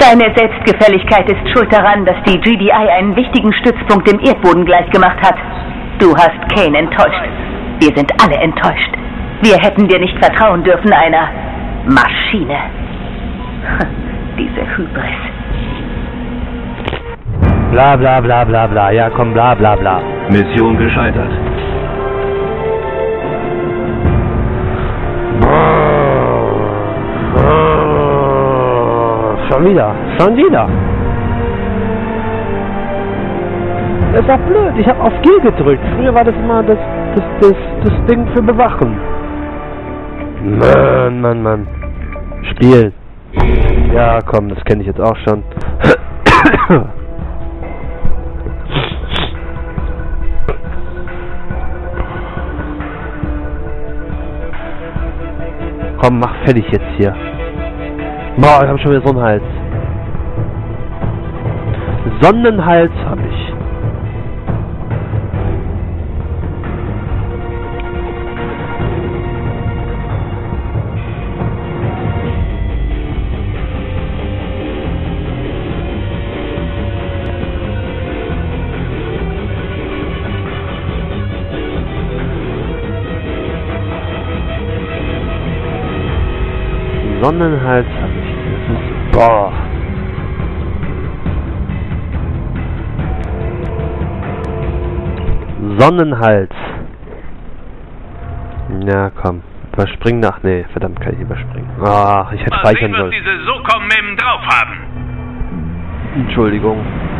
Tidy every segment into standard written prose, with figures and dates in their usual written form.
Deine Selbstgefälligkeit ist schuld daran, dass die GDI einen wichtigen Stützpunkt im Erdboden gleichgemacht hat. Du hast Kane enttäuscht. Wir sind alle enttäuscht. Wir hätten dir nicht vertrauen dürfen, einer Maschine. Diese Hybris. Bla bla bla bla bla. Ja, komm, bla bla bla. Mission gescheitert. Schon wieder. Das ist doch blöd. Ich habe auf G gedrückt. Früher war das immer das Ding für Bewachen. Mann. Spiel. Ja, komm, das kenne ich jetzt auch schon. Komm, mach fertig jetzt hier. Boah, ich hab schon wieder Sonnenhals. Sonnenhals hab ich. Sonnenhals habe ich. Das ist... Boah. Sonnenhals. Ja, komm. Überspringen. Ach nee, verdammt, kann ich überspringen. Ach, ich hätte speichern sollen. Was diese SOCOM-Mem drauf haben. Entschuldigung.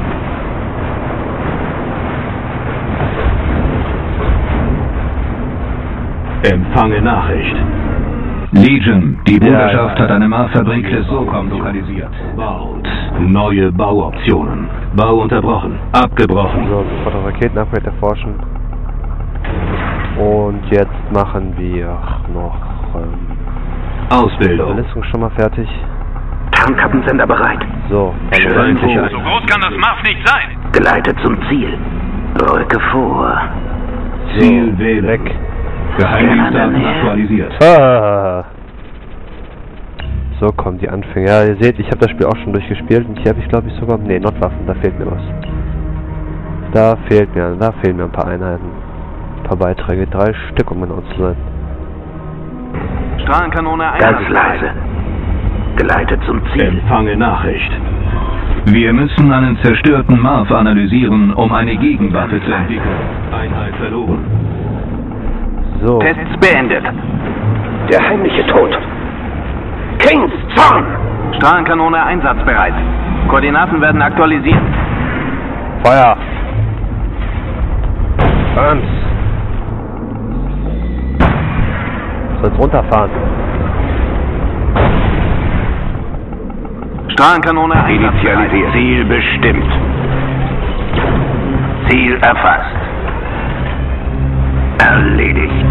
Empfange Nachricht. Legion, die Bruderschaft hat eine Marfabrik des SOCOM lokalisiert. Baut. Neue Bauoptionen. Bau unterbrochen. Abgebrochen. So, sofort auf Raketenupgrade erforschen. Und jetzt machen wir noch Ausbildung. Überlistung schon mal fertig. Tarnkappensender bereit. So, So groß kann das Marf nicht sein. Geleitet zum Ziel. Rücke vor. Ziel wählen. Weg. Geheimdienstdaten aktualisiert. So kommen die Anfänger. Ja, ihr seht, ich habe das Spiel auch schon durchgespielt und hier habe ich glaube ich sogar... Ne, Notwaffen, da fehlt mir was. Da fehlen mir ein paar Einheiten. Ein paar Beiträge, 3 Stück, um genau zu sein. Strahlenkanone Ganz leise. Geleitet zum Ziel. Empfange Nachricht. Wir müssen einen zerstörten Marf analysieren, um eine Gegenwaffe zu entwickeln. Einheit verloren. So. Tests beendet. Der heimliche Tod. Kings Zorn! Strahlenkanone einsatzbereit. Koordinaten werden aktualisiert. Feuer! Ganz! Soll's runterfahren. Strahlenkanone einsatzbereit. Ziel bestimmt. Ziel erfasst. Erledigt.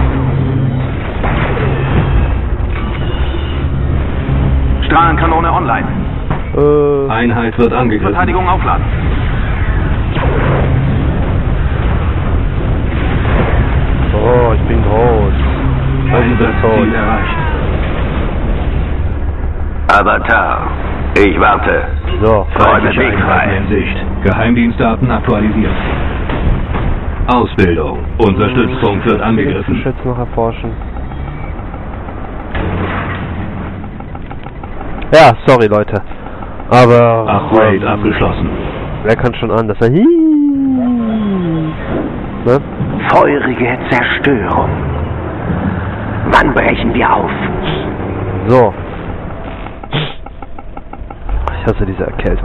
Strahlenkanone online. Einheit wird angegriffen. Verteidigung aufladen. Oh, ich bin groß. Ziel erreicht. Avatar. Ich warte. So. Feindliche Einheiten in Sicht. Geheimdienstdaten aktualisiert. Ausbildung. Unser Stützpunkt wird angegriffen. Schütz noch erforschen. Ja, sorry Leute. Aber... Upgrade abgeschlossen. Wer kann schon an, dass er... Ne? Feurige Zerstörung. Wann brechen wir auf? So. Ich hasse diese Erkältung.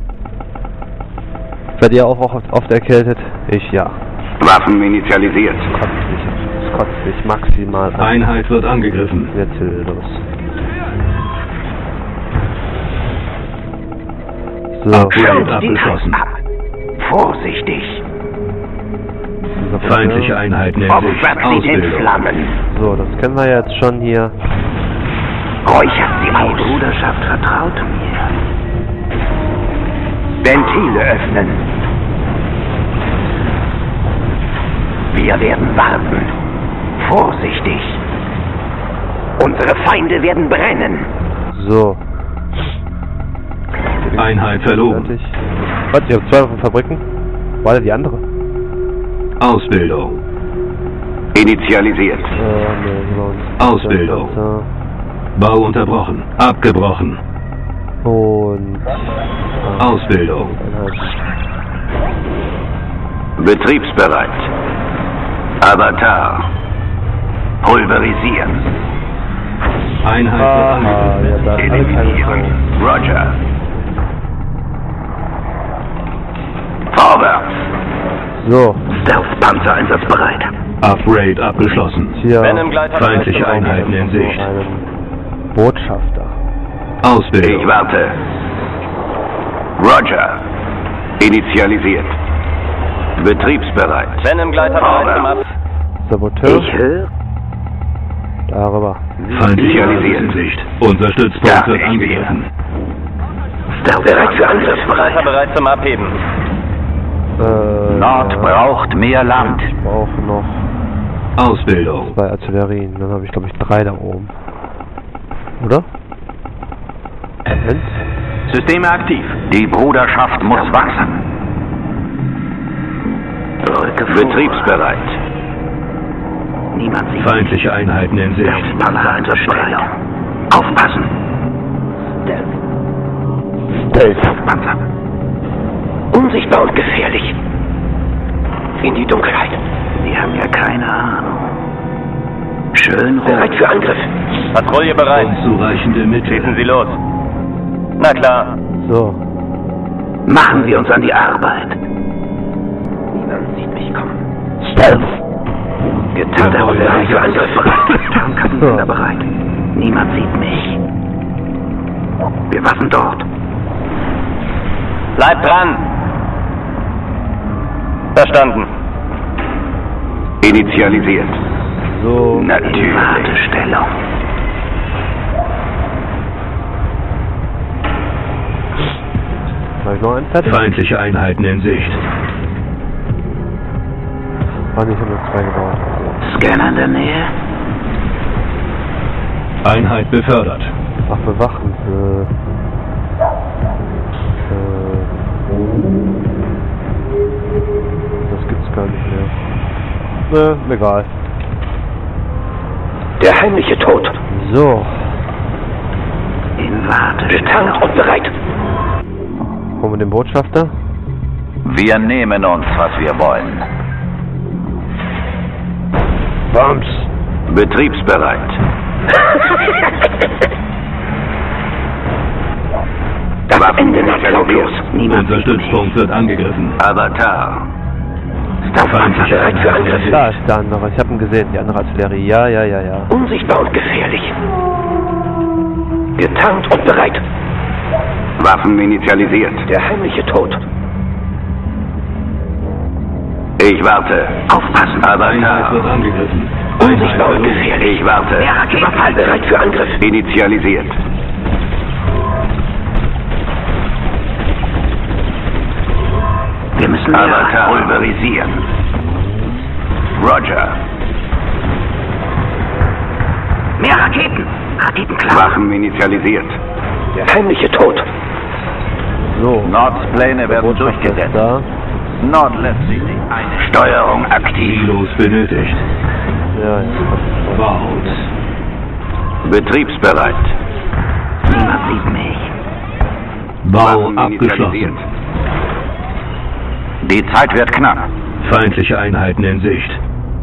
Seid ihr auch oft erkältet? Ich ja. Waffen initialisiert. Es kotzt mich maximal an. Einheit wird angegriffen. Jetzt los. So. Upgrade abgeschlossen. Ab. Vorsichtig. Feindliche Einheiten in Sicht. Opfert sie den Ausbildung. Flammen. So, das kennen wir jetzt schon hier. Räuchert sie aus. Die Bruderschaft vertraut mir. Ventile öffnen. Wir werden warten. Vorsichtig. Unsere Feinde werden brennen. So. Einheit verloren. Fertig. Was? Ich habe 2 Waffen Fabriken. Wo war denn die andere? Ausbildung. Initialisiert. Nee, hier bei uns. Ausbildung. Bau unterbrochen. Abgebrochen. Und... Ausbildung. Betriebsbereit. Avatar. Pulverisieren. Einheit ja, angegriffen. da alle keine Eliminieren. Chance. Roger. Vorwärts. So, Stealth-Panzer einsatzbereit. Upgrade abgeschlossen. hier Feindliche Einheiten in Sicht. einen Botschafter. Ausbildung. Ich warte. Roger. Initialisiert. Betriebsbereit. Venom-Gleiter bereit zum Ab. Saboteur. Ich höre. Darüber. Feindliche Basis in Sicht. Unser Stützpunkt wird angegriffen. Stealth bereit für Angriff Gleiter bereit zum Abheben. Nord braucht mehr Land. Ich brauche noch Ausbildung. 2 Artillerien. Dann habe ich, glaube ich, 3 da oben. Oder? Moment. Systeme aktiv. Die Bruderschaft muss wachsen. Betriebsbereit. Niemand sieht. Feindliche Einheiten in Sicht. Panzer einsatzbereit. Aufpassen. Stealth-Panzer. Unsichtbar und gefährlich. In die Dunkelheit. Sie haben ja keine Ahnung. Schön rot. Bereit für Angriff. Patrouille bereit. Unzureichende Mittel. Schießen Sie los. Na klar. So. Machen wir uns an die Arbeit. Niemand sieht mich kommen. Stealth. Getarnter und bereit für Angriff bereit. Tarnkappenbilder bereit. Niemand sieht mich. Wir warten dort. Bleibt dran. Verstanden. Initialisiert. So. Natürlich. Wartestellung. Habe ich noch einen fertig? Feindliche Einheiten in Sicht. War nicht nur 2 gebaut. Scanner in der Nähe. Einheit befördert. Ach, bewachen. Das gibt's gar nicht mehr. Egal. Der heimliche Tod. So. In Wartestellung. Getarnt und bereit. Kommen wir den Botschafter? Wir nehmen uns, was wir wollen. Bams. Betriebsbereit. Das Ende nahtlos. Niemand Unser Stützpunkt wird angegriffen. Avatar. Stealth-Panzer bereit für Angriff. Da ist der andere. Ich habe ihn gesehen, die andere Artillerie. Ja. Unsichtbar und gefährlich. Getarnt und bereit. Waffen initialisiert. Der heimliche Tod. Ich warte. Aufpassen. Einheit wird Avatar. angegriffen. Unsichtbar und gefährlich. Ich warte. Überfall bereit für Angriff. Initialisiert. Wir müssen Avatar pulverisieren. Roger. Mehr Raketen. Raketen klar. Waffen initialisiert. Der heimliche Tod. So. Nords Pläne werden Botschafter ist durchgesetzt. da. Nord lässt sich nicht ein. Steuerung aktiv. Silos benötigt. Ja. Baut. Betriebsbereit. Niemand sieht mich. Bau Waffen abgeschlossen. initialisiert. Die Zeit wird knapp. Feindliche Einheiten in Sicht.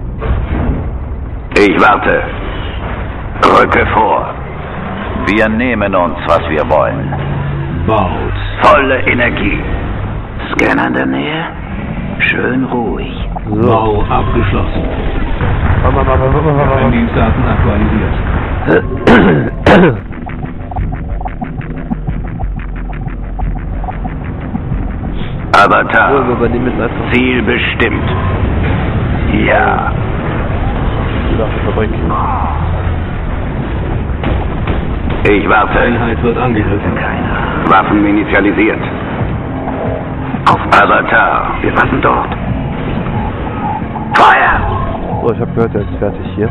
Ich warte. Rücke vor. Wir nehmen uns, was wir wollen. Baut. Volle Energie. Scanner in der Nähe. Schön ruhig. So. Bau abgeschlossen. Dienstdaten aktualisiert. Avatar. So, wir übernehmen jetzt einfach Ziel bestimmt. Ja. die Fabrik. Ich warte. Einheit wird angegriffen. Waffen initialisiert. Auf Avatar. Wir warten dort. Feuer! So, ich habe gehört, er ist fertig hier.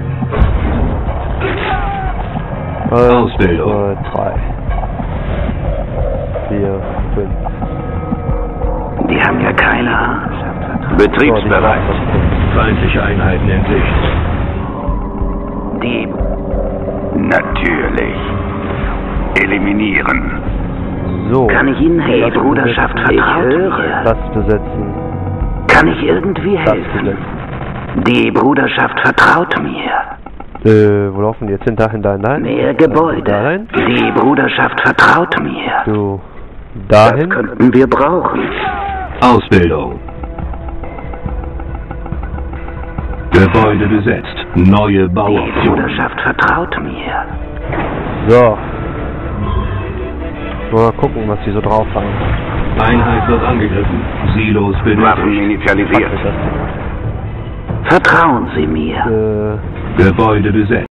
Ausbildung. 3. 4, 5. Die haben ja keine Ahnung. Betriebsbereit. Feindliche Einheiten in Sicht. Die Natürlich. Eliminieren. So. kann ich Ihnen helfen? Die Bruderschaft vertraut mir. Das besetzen. Kann ich irgendwie Das helfen? besetzen. Die Bruderschaft vertraut mir. Wo laufen die jetzt hin? Dahin, dahin, dahin? Mehr Gebäude. Dahin? Die Bruderschaft vertraut mir. So. Das Dahin? könnten wir brauchen. Ausbildung. Gebäude besetzt. Neue Die Bauoptionen. Bruderschaft vertraut mir. So. Mal gucken, was die so drauf haben. Einheit wird angegriffen. Silos benötigt. Waffen initialisiert. Vertrauen Sie mir. Gebäude besetzt.